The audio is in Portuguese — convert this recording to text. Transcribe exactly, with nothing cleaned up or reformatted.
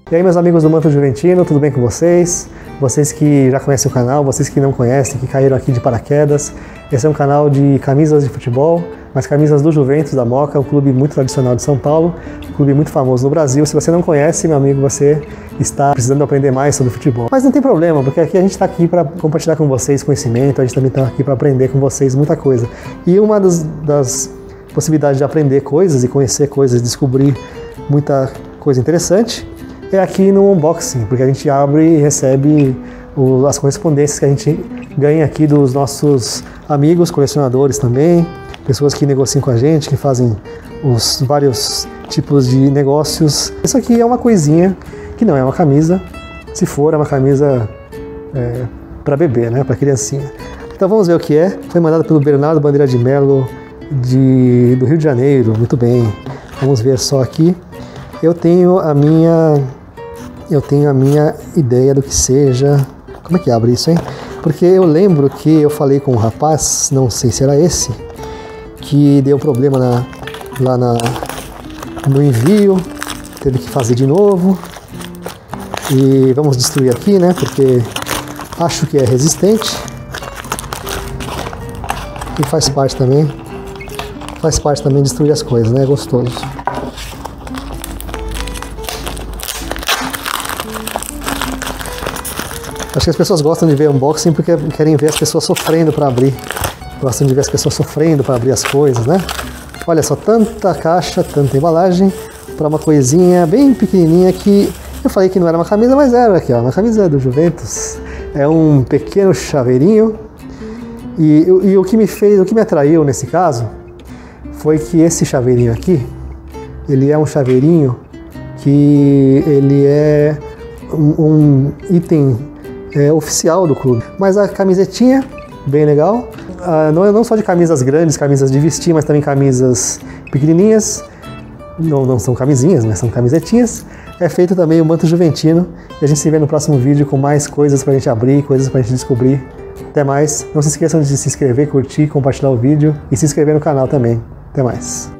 E aí, meus amigos do Manto Juventino, tudo bem com vocês? Vocês que já conhecem o canal, vocês que não conhecem, que caíram aqui de paraquedas. Esse é um canal de camisas de futebol, mas camisas do Juventus da Moca, um clube muito tradicional de São Paulo, um clube muito famoso no Brasil. Se você não conhece, meu amigo, você está precisando aprender mais sobre futebol. Mas não tem problema, porque aqui a gente está aqui para compartilhar com vocês conhecimento, a gente também está aqui para aprender com vocês muita coisa. E uma das, das possibilidades de aprender coisas e conhecer coisas, descobrir muita coisa interessante, é aqui no unboxing, porque a gente abre e recebe o, as correspondências que a gente ganha aqui dos nossos amigos, colecionadores também, pessoas que negociam com a gente, que fazem os vários tipos de negócios. Isso aqui é uma coisinha que não é uma camisa, se for é uma camisa é, para bebê, né, para criancinha. Então vamos ver o que é. Foi mandado pelo Bernardo Bandeira de Mello, de, do Rio de Janeiro, muito bem. Vamos ver só aqui. Eu tenho a minha... Eu tenho a minha ideia do que seja... Como é que abre isso, hein? Porque eu lembro que eu falei com um rapaz, não sei se era esse, que deu problema na, lá na, no envio, teve que fazer de novo. E vamos destruir aqui, né? Porque acho que é resistente. E faz parte também. Faz parte também destruir as coisas, né? É gostoso. Acho que as pessoas gostam de ver unboxing porque querem ver as pessoas sofrendo para abrir. Gostam de ver as pessoas sofrendo para abrir as coisas, né? Olha só, tanta caixa, tanta embalagem para uma coisinha bem pequenininha que eu falei que não era uma camisa, mas era aqui, ó, uma camisa do Juventus. É um pequeno chaveirinho. E, e o que me fez, o que me atraiu nesse caso foi que esse chaveirinho aqui, ele é um chaveirinho que ele é um, um item É, oficial do clube, mas a camisetinha, bem legal, ah, não, não só de camisas grandes, camisas de vestir, mas também camisas pequenininhas, não, não são camisinhas, mas são camisetinhas. É feito também o Manto Juventino e a gente se vê no próximo vídeo com mais coisas pra gente abrir, coisas pra gente descobrir. Até mais, não se esqueçam de se inscrever, curtir, compartilhar o vídeo e se inscrever no canal também. Até mais.